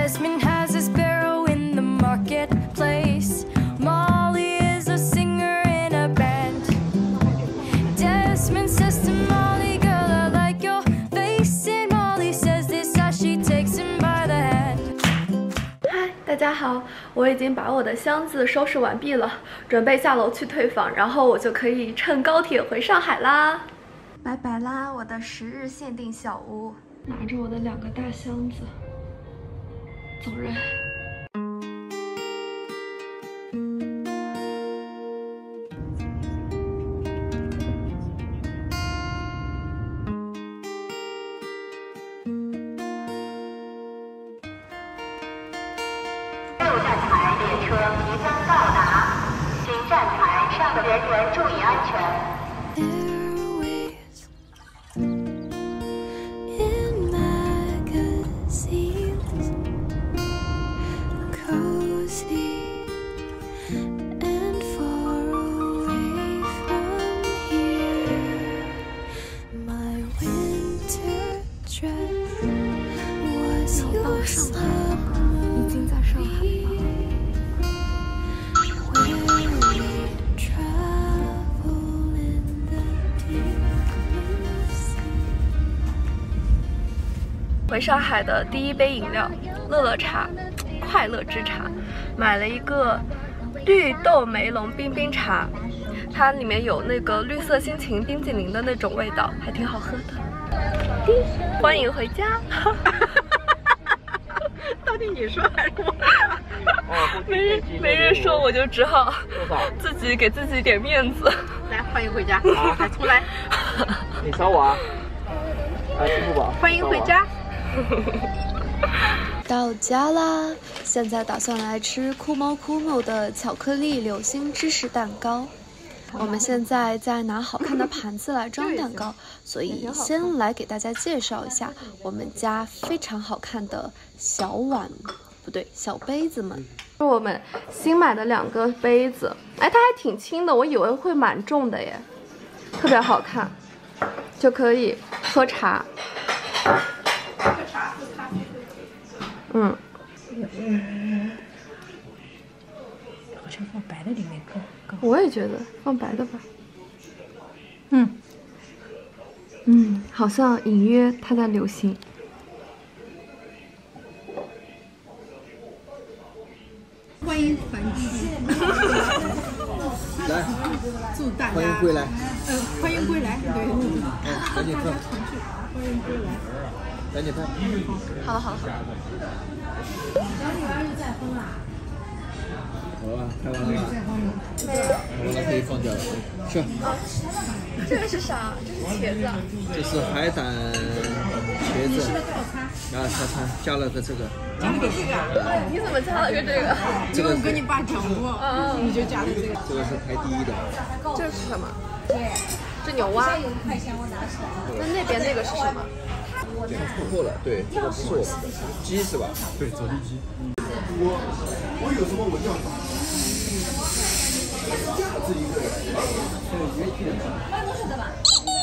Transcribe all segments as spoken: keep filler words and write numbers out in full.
Desmond has a sparrow in the marketplace. Molly is a singer in a band. Desmond says to Molly, girl, I like your face. And Molly says this as she takes him by the hand. 嗨，大家好，我已经把我的箱子收拾完毕了，准备下楼去退房，然后我就可以乘高铁回上海啦。拜拜啦，我的十日限定小屋，拿着我的两个大箱子，走人。 六站台列车即将到达，请站台上的人员注意安全。 到上海了，已经在上海了。回上海的第一杯饮料，乐乐茶，快乐之茶，买了一个绿豆梅龙冰冰茶，它里面有那个绿色心情冰激凌的那种味道，还挺好喝的。欢迎回家。到底你说还是我？哦、没人没人说，我就只好自己给自己点面子。 来，欢迎回家。好，还出来。 你找我啊？来，支付宝。 欢迎回家。 到家啦！现在打算来吃酷猫酷猫的巧克力流心芝士蛋糕。我们现在在拿好看的盘子来装蛋糕，所以先来给大家介绍一下我们家非常好看的小碗，不对，小杯子们。是我们新买的两个杯子，哎，它还挺轻的，我以为会蛮重的耶，特别好看，就可以喝茶。嗯。嗯。 好像放白的里面更更。 我也觉得放白的吧。 嗯。 嗯，好像隐约它在流行。 欢迎返弟， 来， 祝大家欢迎归来。 呃，欢迎归来，对， 嗯，赶紧分。 欢迎归来。 赶紧分。 好了好了好了。 好了，开完了吧？开完了可以放掉了。去。 这个是啥？这是茄子啊。 这是海胆茄子。啊，套餐加了个这个。 加了个这个。 你怎么加了个这个？ 这个我跟你爸讲过，嗯，你就加了这个。 这个是排第一的。 这是什么？对，这牛蛙。那那边那个是什么？ 错过了，对，这个不是我们的鸡是吧？对，走地鸡。我我有什么我叫你。架子一个人，办公室的吧。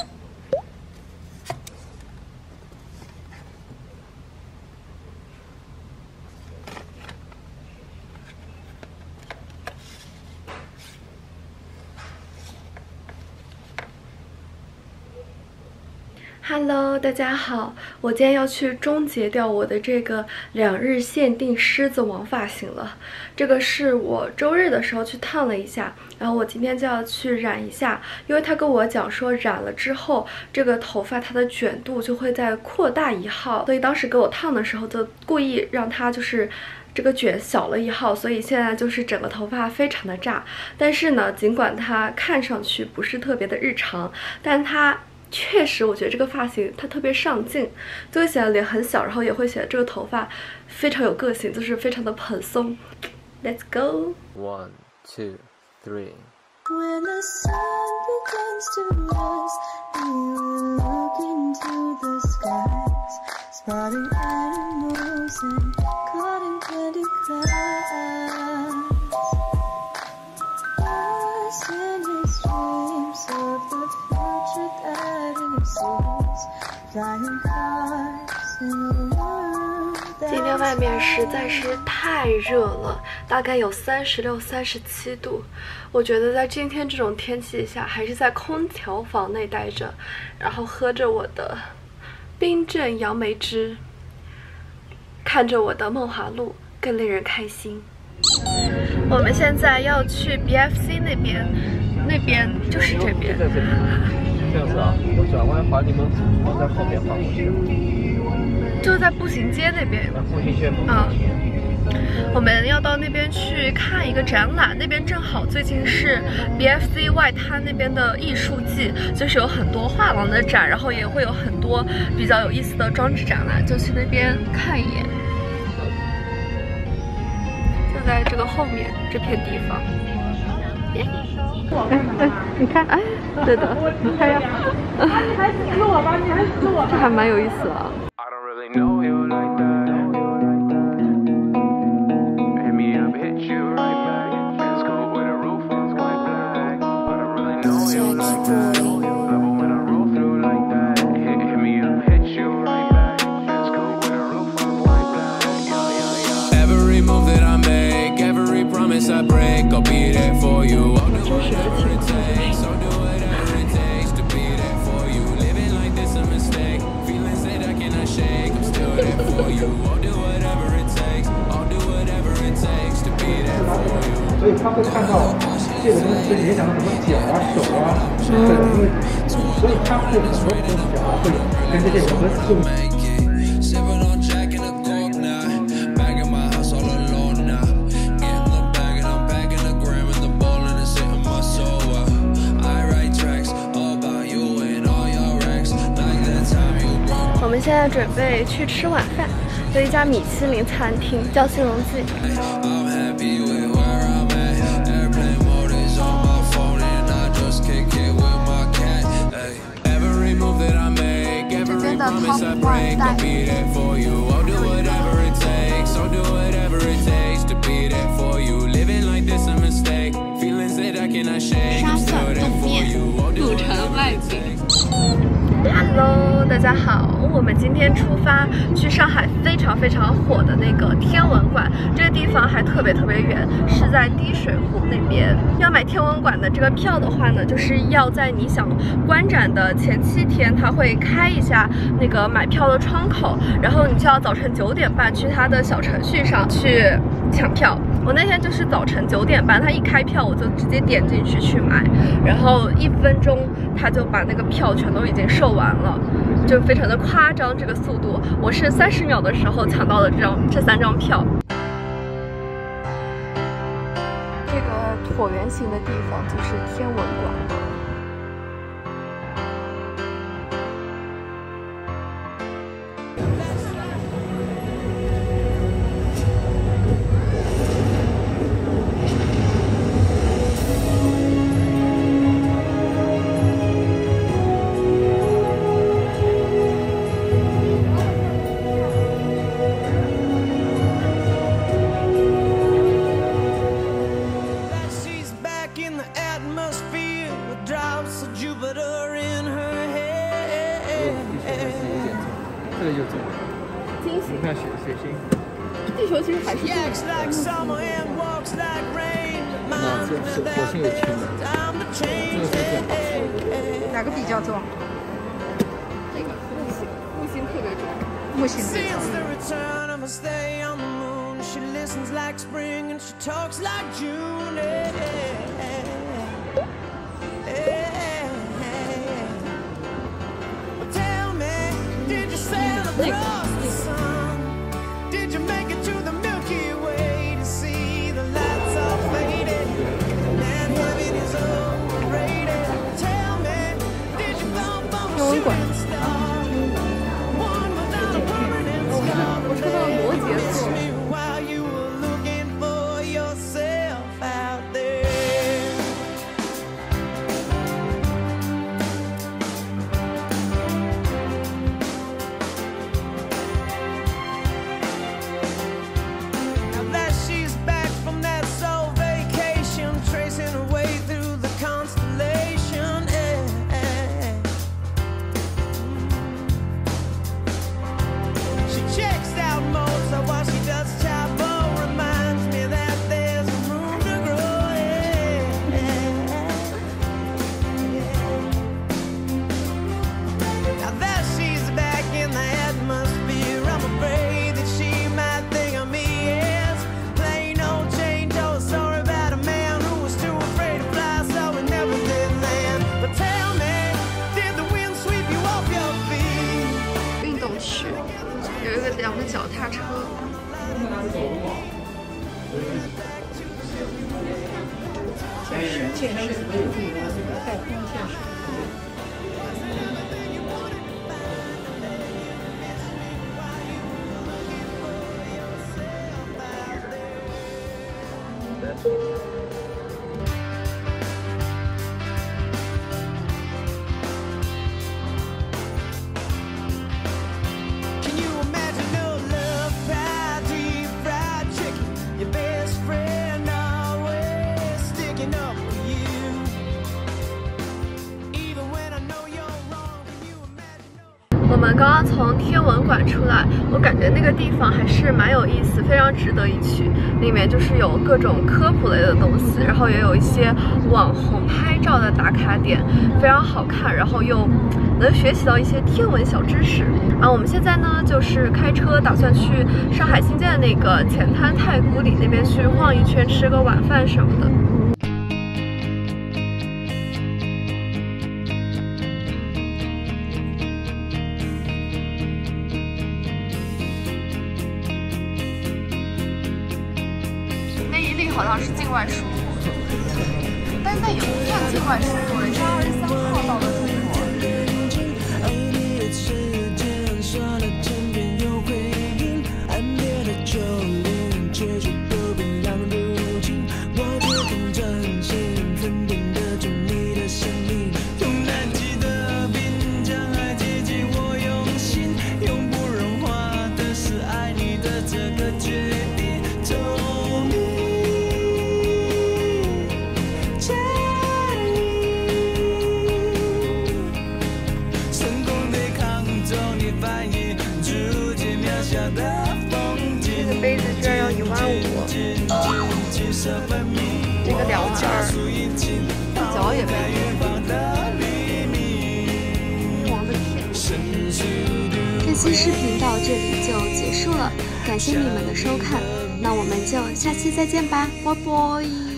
Hello， 大家好，我今天要去终结掉我的这个两日限定狮子王发型了。这个是我周日的时候去烫了一下，然后我今天就要去染一下，因为他跟我讲说染了之后，这个头发它的卷度就会再扩大一号，所以当时给我烫的时候就故意让它就是这个卷小了一号，所以现在就是整个头发非常的炸。但是呢，尽管它看上去不是特别的日常，但它确实，我觉得这个发型它特别上镜，就会显得脸很小，然后也会显得这个头发非常有个性，就是非常的蓬松。Let's go. One, two, three. When the sun begins to rise, we will look into the skies, spotting animals and cutting candy cries. Us in his dreams of the future that he sees, flying cars in a world that 天外面实在是太热了，大概有三十六、三十七度。我觉得在今天这种天气下，还是在空调房内待着，然后喝着我的冰镇杨梅汁，看着我的梦华录，更令人开心。我们现在要去 B F C 那边，那边就是这边。 在这里，这样子啊，我转弯把你们往在后面放过去。 就在步行街那边。 步行街。 啊。我们要到那边去看一个展览，那边正好最近是 B F C 外滩那边的艺术季，就是有很多画廊的展，然后也会有很多比较有意思的装置展览，就去那边看一眼。就在这个后面这片地方。哎哎，你看，哎，对的，你看呀，你还指我吧，你还指我，这还蛮有意思的啊。 I break, I'll be there for you. I'll do whatever it takes. I'll do whatever it takes to be there for you. Living like this a mistake. Feelings that I cannot shake. I'm still there for you. I'll do whatever it takes. I'll do whatever it takes to be there for you. 所以他会看到这个东西会影响到什么脚啊、手啊等问题，所以他会很多东西啊会跟这些有关系。 我们现在准备去吃晚饭，有一家米其林餐厅叫新荣记。 这边的 Top One 带。 沙蒜冻面，古城外饼。 Hello， 大家好，我们今天出发去上海非常非常火的那个天文馆，这个地方还特别特别远，是在滴水湖那边。要买天文馆的这个票的话呢，就是要在你想观展的前七天，它会开一下那个买票的窗口，然后你就要早晨九点半去它的小程序上去抢票。我那天就是早晨九点半，他一开票我就直接点进去去买，然后一分钟他就把那个票全都已经售完了，就非常的夸张这个速度。我是三十秒的时候抢到了这张这三张票。这个椭圆形的地方就是天文馆。 这个就中了， 金星， 你看水水星， 地球其实还是重那这是火星有氢的，这个是电吧？ 哪个比较重？ 这个木星，木星特别重， 木星最重。 那个。天文馆。我抽到罗杰座。 有一个两个脚踏车。 见识太空见识。 我们刚刚从天文馆出来，我感觉那个地方还是蛮有意思，非常值得一去。里面就是有各种科普类的东西，然后也有一些网红拍照的打卡点，非常好看，然后又能学习到一些天文小知识。啊，我们现在呢就是开车打算去上海新建的那个前滩太古里那边去晃一圈，吃个晚饭什么的。好像是境外输入，但那也不算境外输入，人家二十三号到的中国。这个杯子居然要一万五，这个两万二，脚也被我的天！ 这期视频到这里就结束了，感谢你们的收看，那我们就下期再见吧，拜拜。